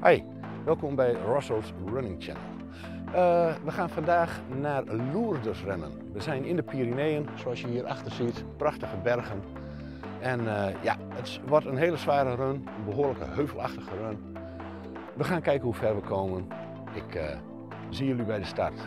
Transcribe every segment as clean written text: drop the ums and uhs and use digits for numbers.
Hi, welkom bij Russell's Running Channel. We gaan vandaag naar Lourdes rennen. We zijn in de Pyreneeën, zoals je hier achter ziet, prachtige bergen. En ja, het wordt een hele zware run, een behoorlijke heuvelachtige run. We gaan kijken hoe ver we komen. Ik zie jullie bij de start.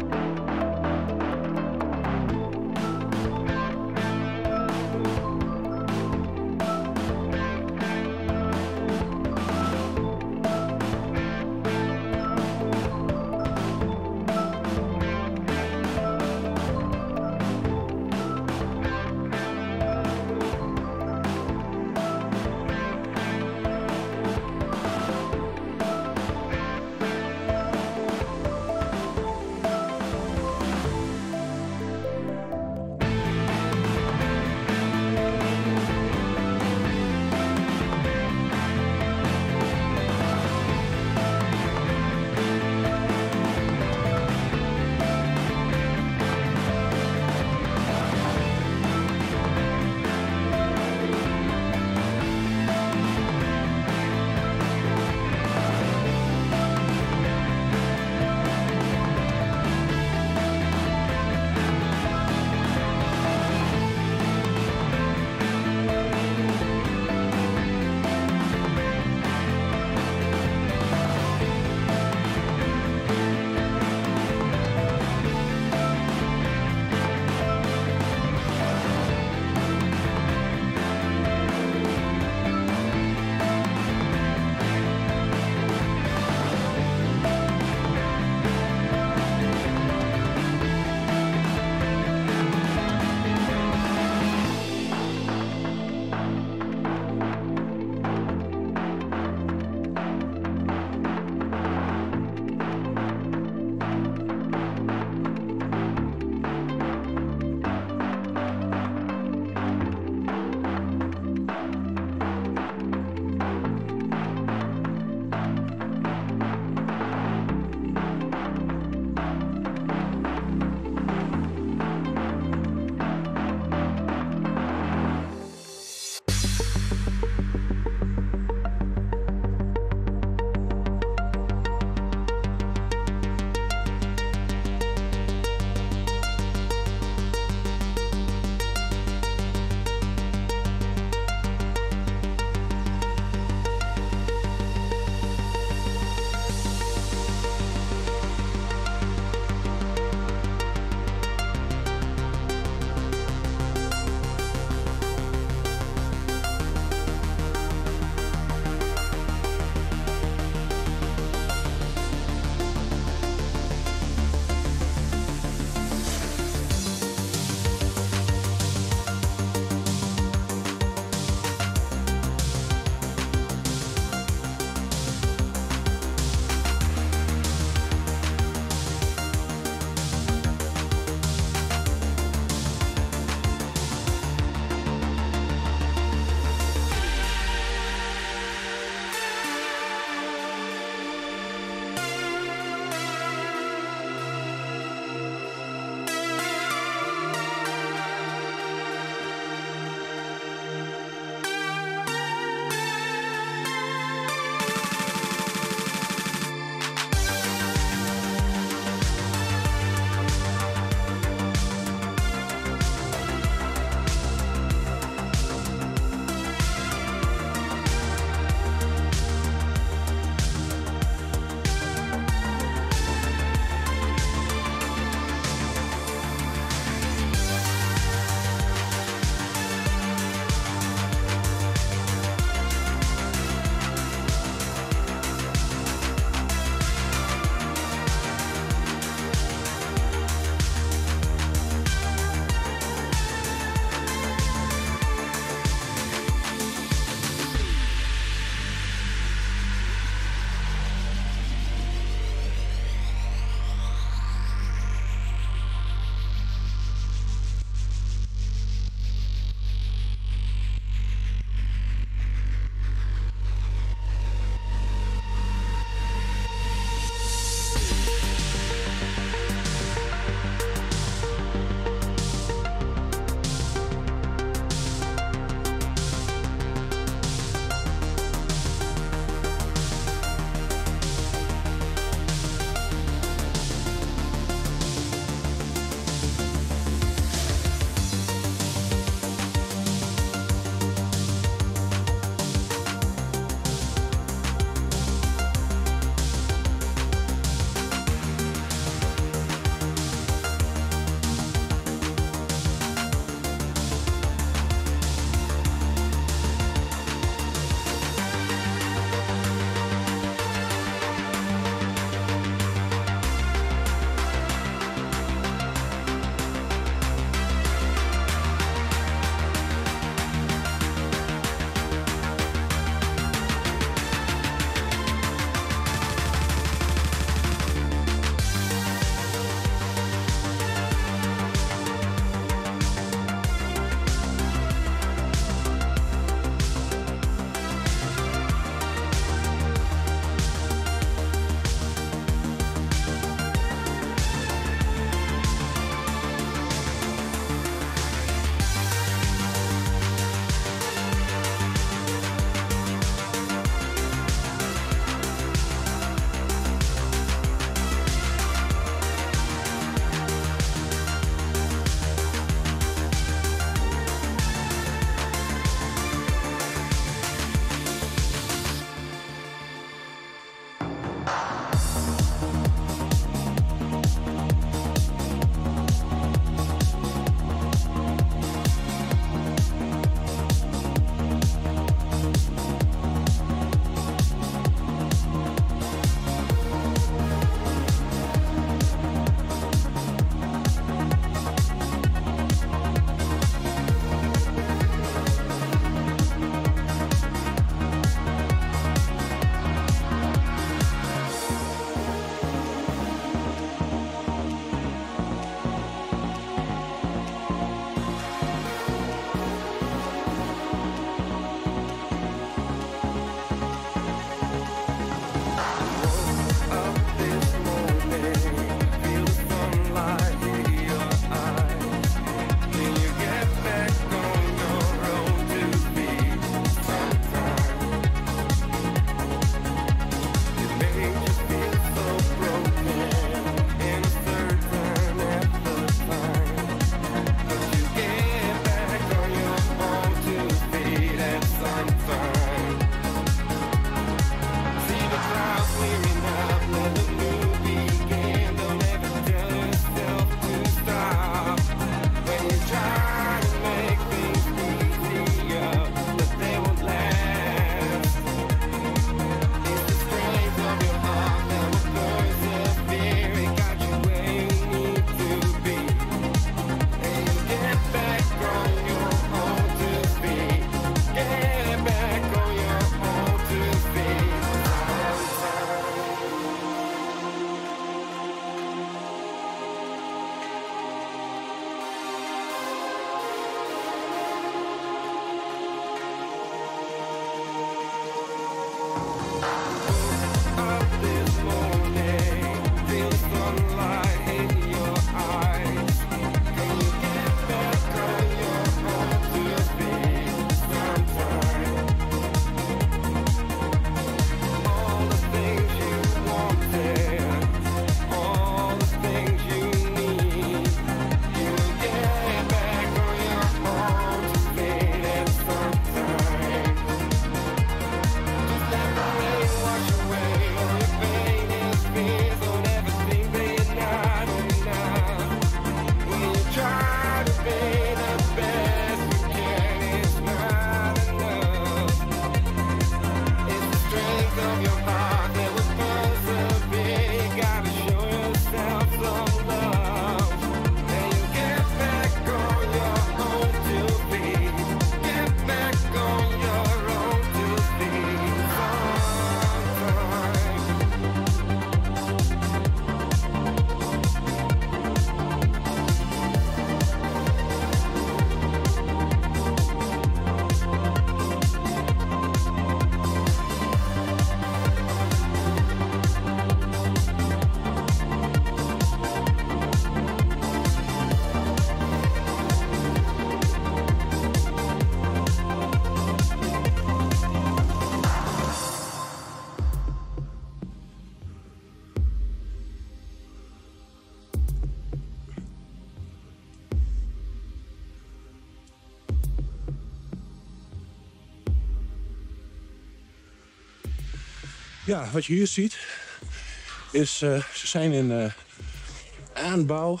Ja, wat je hier ziet is, ze zijn in aanbouw.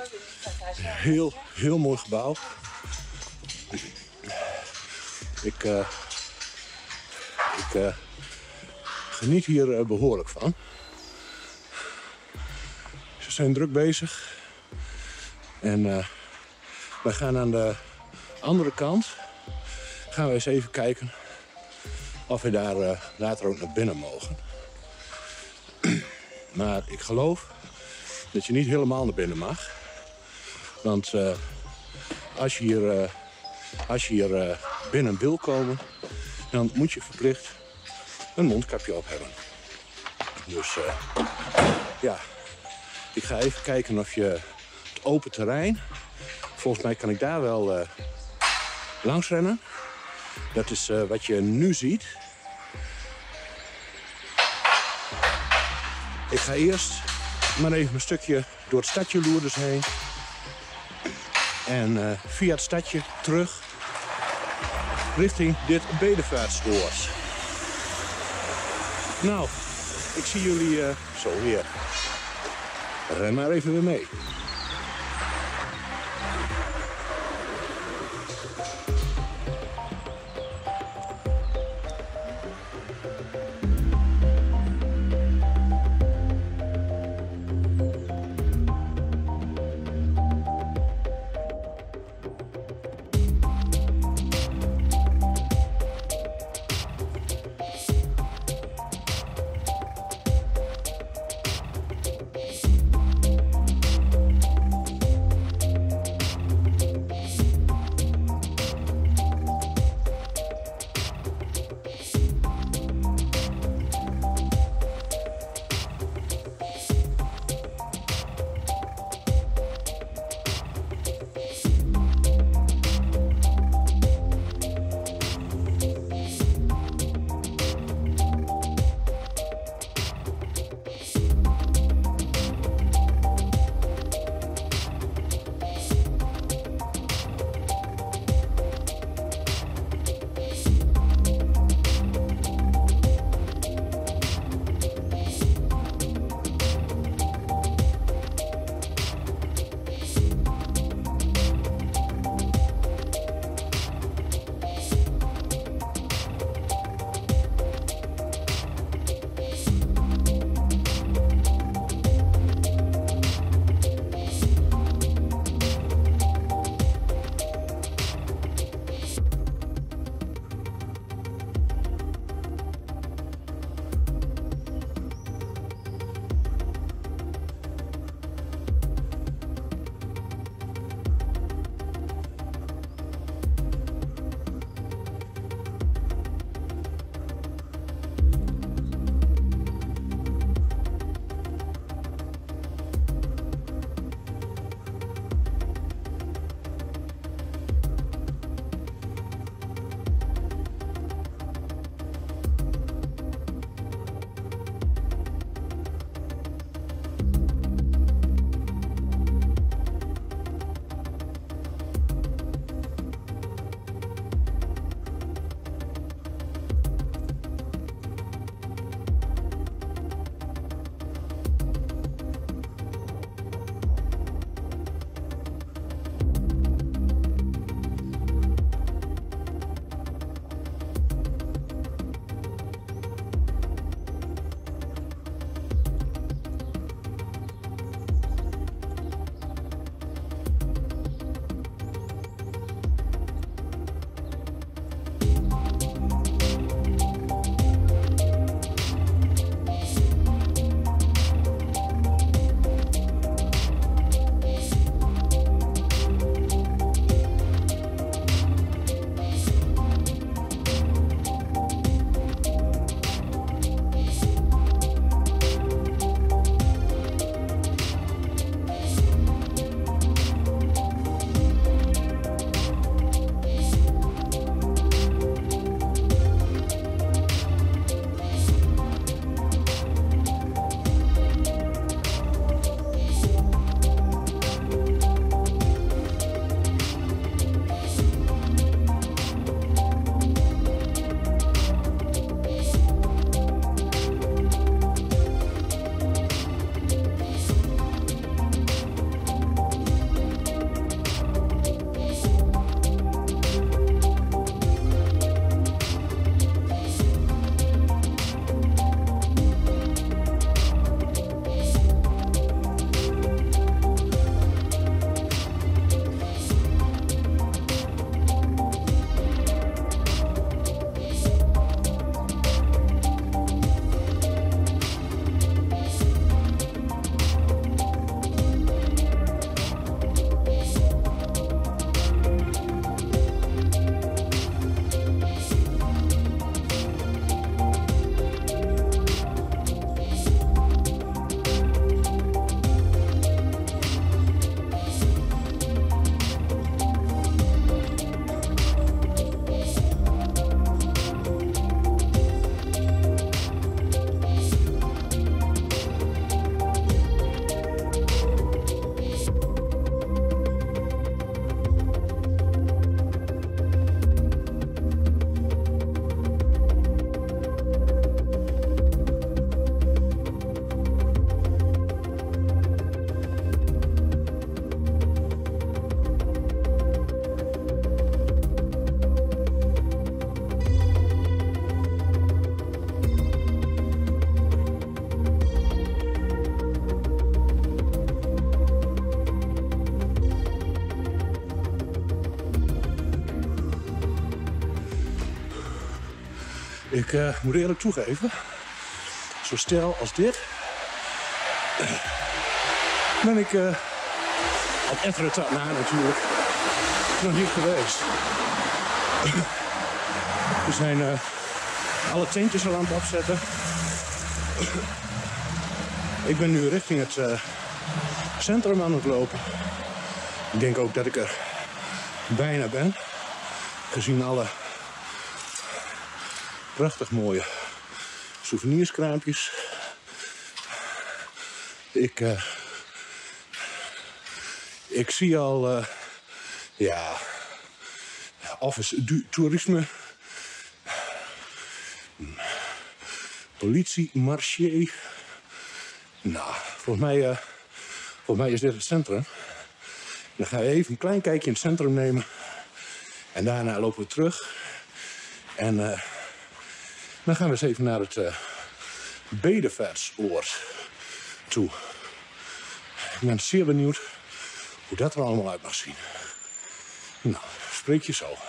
Heel mooi gebouw. Ik geniet hier behoorlijk van. Ze zijn druk bezig. En wij gaan aan de andere kant. Gaan we eens even kijken of we daar later ook naar binnen mogen. Maar ik geloof dat je niet helemaal naar binnen mag. Want als je hier binnen wil komen, dan moet je verplicht een mondkapje op hebben. Dus ja, ik ga even kijken of je het open terrein, volgens mij kan ik daar wel langs rennen. Dat is wat je nu ziet. Ik ga eerst maar even een stukje door het stadje Lourdes heen. En via het stadje terug richting dit bedevaartsoord. Nou, ik zie jullie zo weer. Ren maar even weer mee. Ik moet eerlijk toegeven, zo stijl als dit ben ik op Etretat na natuurlijk nog niet geweest. We zijn alle tentjes al aan het opzetten. Ik ben nu richting het centrum aan het lopen. Ik denk ook dat ik er bijna ben. Gezien alle prachtig mooie souvenirskraampjes. Ik zie al Office du Toerisme, politie, marché. Nou, volgens mij is dit het centrum. Dan gaan we even een klein kijkje in het centrum nemen. En daarna lopen we terug. En dan gaan we eens even naar het bedevaartsoord toe. Ik ben zeer benieuwd hoe dat er allemaal uit mag zien. Nou, spreek je zo.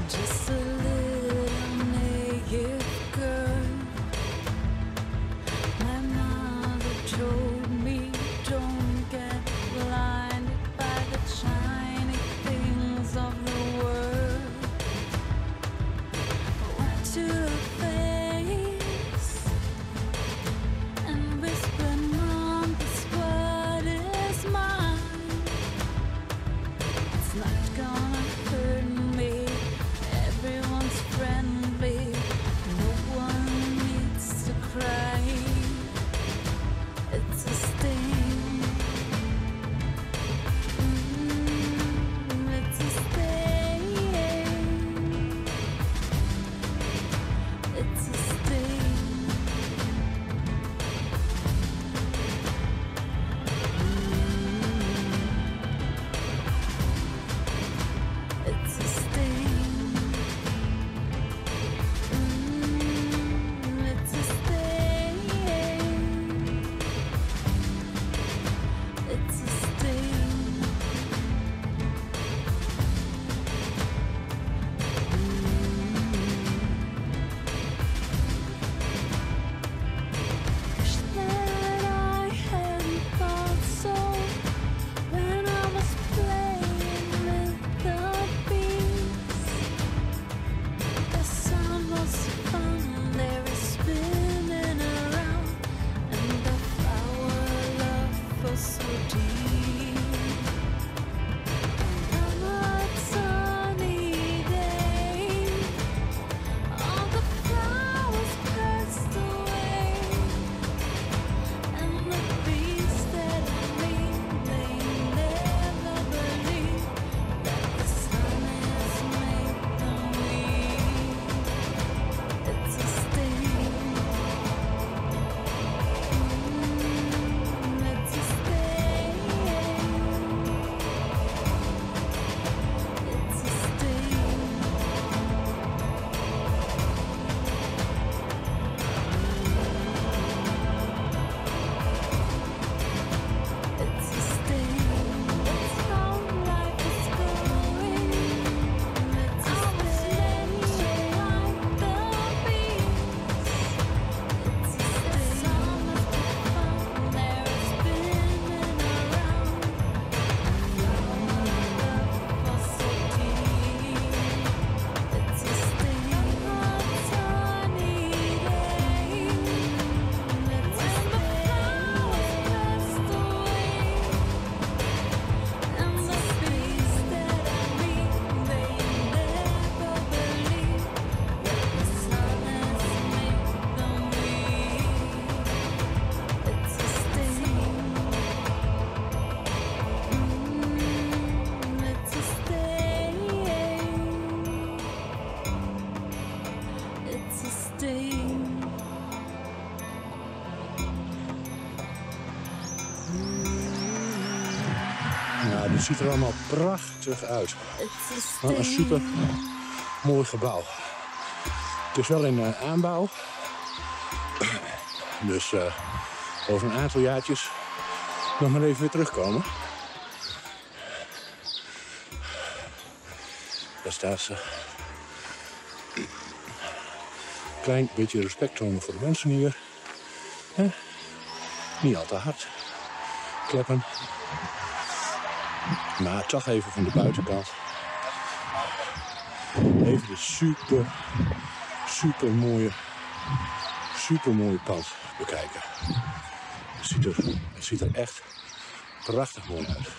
Just a little naked girl. My mother told me don't get blinded by the shiny things of the world. Watch your face and whisper, Mom, this what is mine. It's not gonna hurt me. Everyone's friendly. No one needs to cry. It's a sting. It's a sting. It's a sting. It's a sting. It's a sting. It's a sting. Wish that I hadn't thought so when I was playing with the bees. The sun was fun, they were spinning around, and the flower love was so deep. On a sunny day, all the flowers passed away, and the bees that meet, they never believe that the sun has made them weep. It's a sting. It's a sting. It's a sting. It's a sting. It's how life is going. It's a sting. Like the bees. It's a sting. The sun must be fun. They're spinning around. Flower love was so deep. It's a sting. On a sunny day. It's a sting. Passed away, and the bees that meet, they never believe that the sun has made them weep. It's a sting. It's a sting. It's a sting. Nou, dit ziet er allemaal prachtig uit. It's a Wat een sting. super mooi gebouw. Het is wel in aanbouw. Dus over een aantal jaartjes nog maar even weer terugkomen. Daar staat ze. Klein beetje respect tonen voor de mensen hier. Hè? Niet al te hard kleppen. Maar toch even van de buitenkant. Even de super mooie pand bekijken. Het ziet er echt prachtig mooi uit.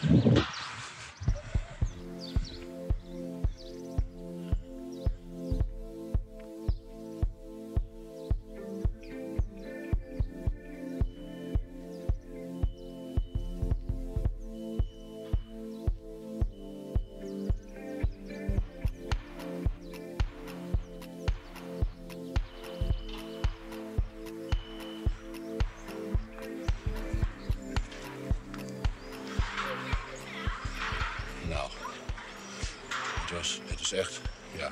Nou, het is echt, ja.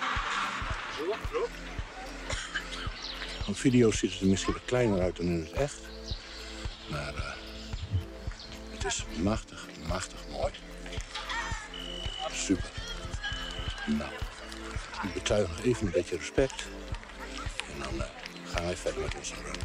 Op video's ziet het er misschien wat kleiner uit dan in het echt. Maar het is machtig mooi. Super. Nou. Die betuigen nog even een beetje respect. En dan gaan wij verder met onze run.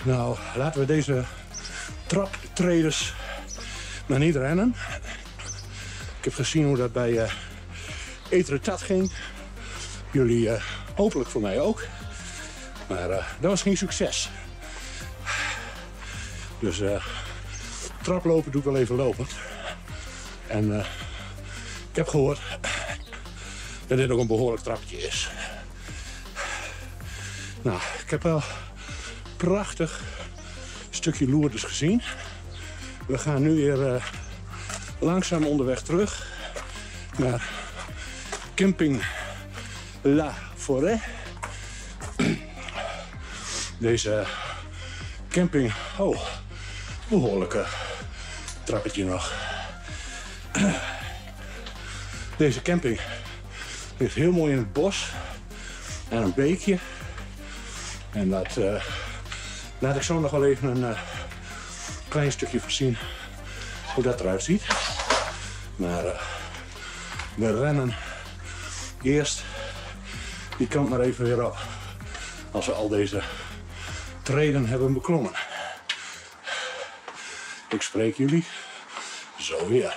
Nou, laten we deze traptreders maar niet rennen. Ik heb gezien hoe dat bij Etretat ging. Jullie hopelijk voor mij ook. Maar dat was geen succes. Dus traplopen doe ik wel even lopend. En ik heb gehoord dat dit ook een behoorlijk trapje is. Nou, ik heb wel een prachtig stukje Lourdes gezien. We gaan nu weer langzaam onderweg terug naar camping La Forêt. Deze camping, oh, behoorlijke trappetje nog. Deze camping ligt heel mooi in het bos en een beekje. En dat laat ik zo nog wel even een klein stukje voorzien hoe dat eruit ziet. Maar we rennen eerst die kant maar even weer op als we al deze treden hebben beklommen. Ik spreek jullie zo weer.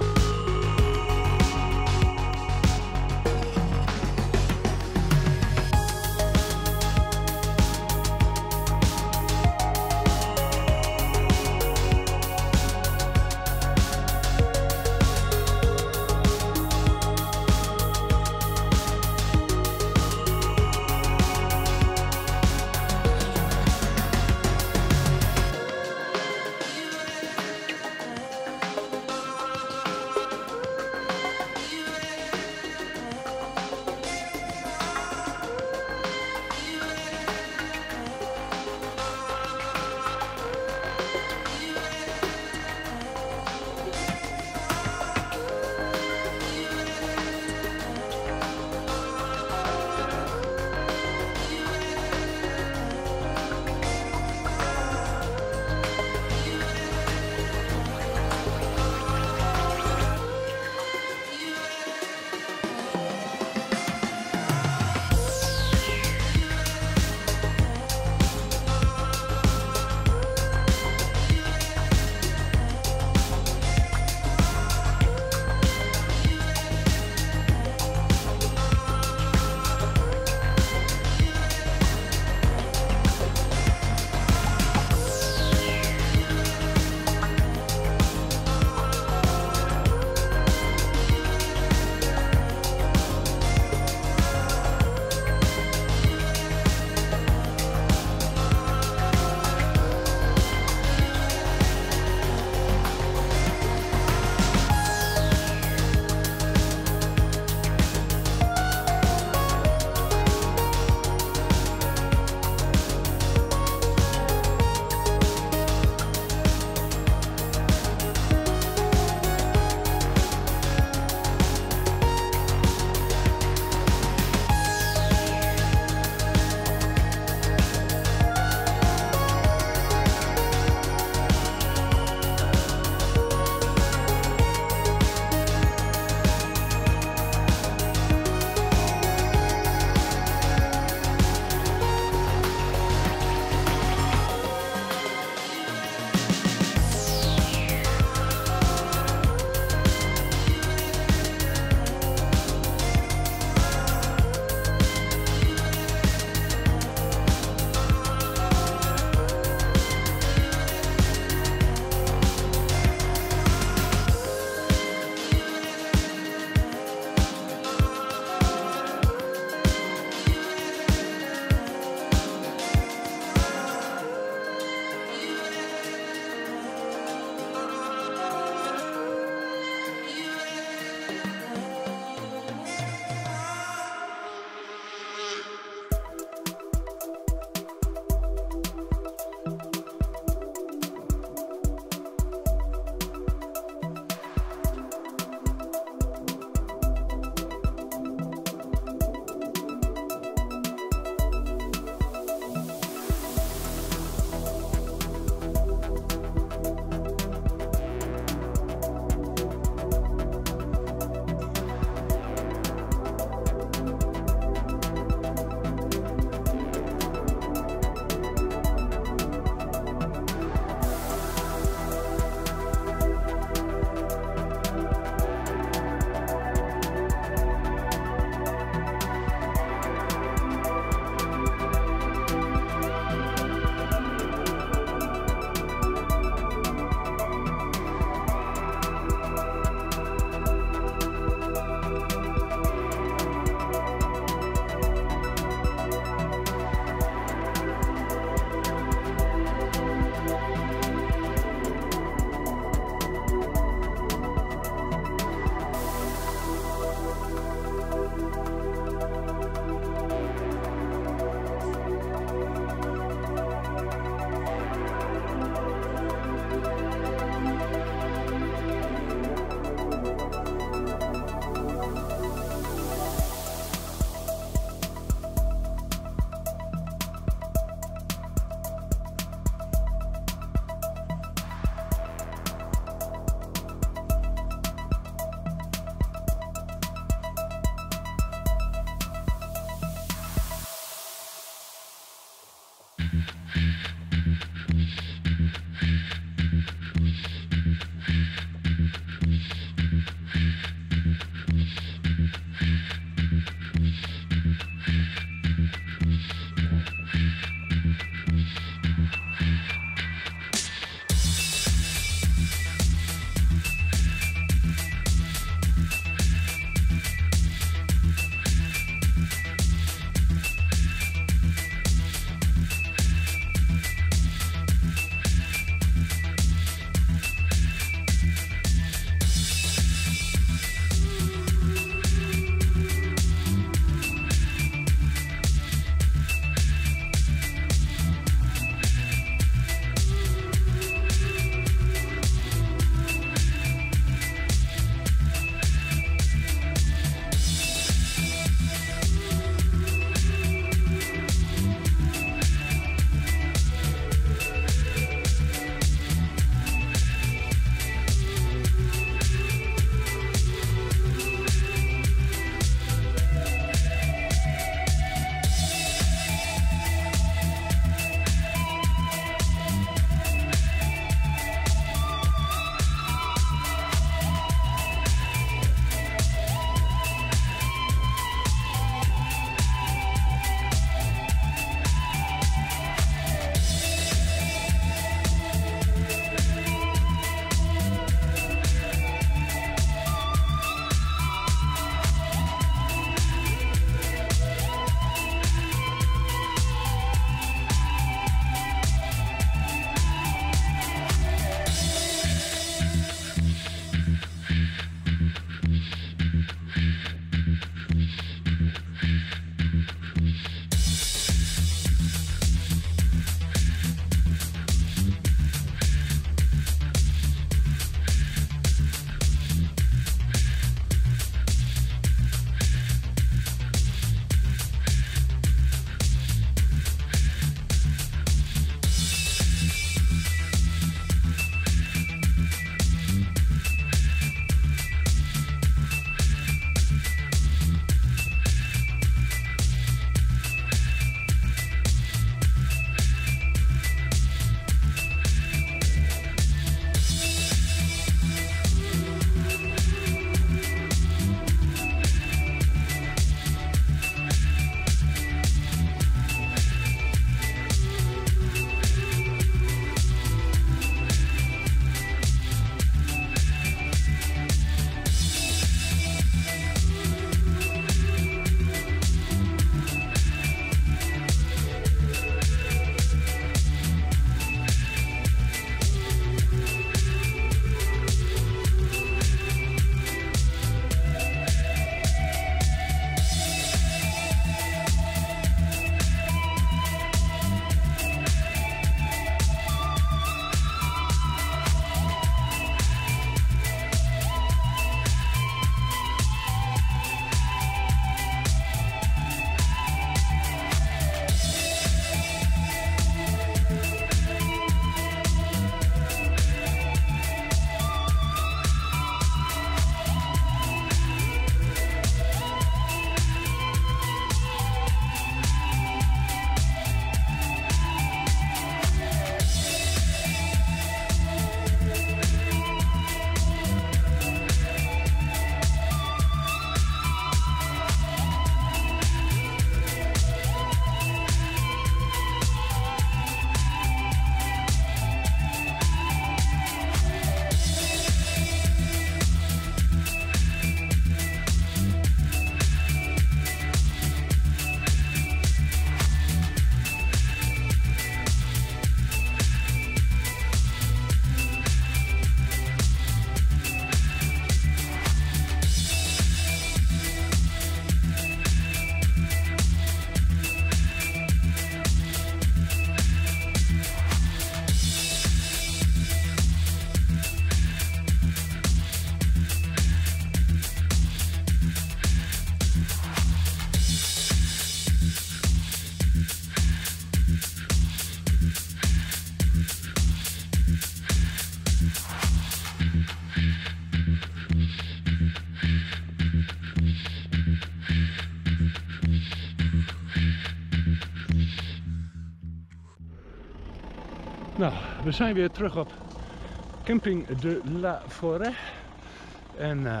Nou, we zijn weer terug op Camping de la Forêt. En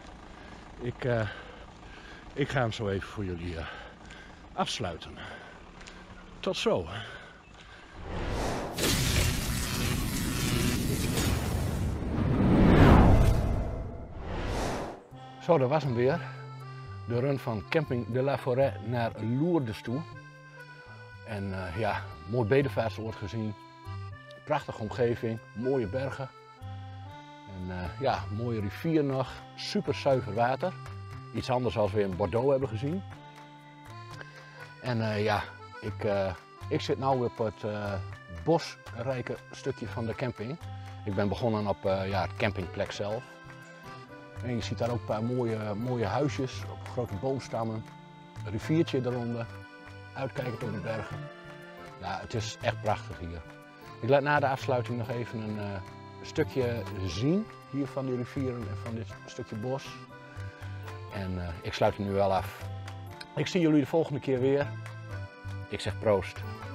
ik ga hem zo even voor jullie afsluiten. Tot zo. Zo, dat was hem weer. De run van Camping de la Forêt naar Lourdes toe. En ja, mooi bedevaartsoord gezien. Prachtige omgeving, mooie bergen. En ja, mooie rivier nog. Super zuiver water. Iets anders als we in Bordeaux hebben gezien. En ja, ik zit nu op het bosrijke stukje van de camping. Ik ben begonnen op ja, het campingplek zelf. En je ziet daar ook een paar mooie huisjes op grote boomstammen. Een riviertje eronder. Uitkijkend op de bergen. Ja, het is echt prachtig hier. Ik laat na de afsluiting nog even een stukje zien hier van die rivieren en van dit stukje bos. En ik sluit hem nu wel af. Ik zie jullie de volgende keer weer. Ik zeg proost.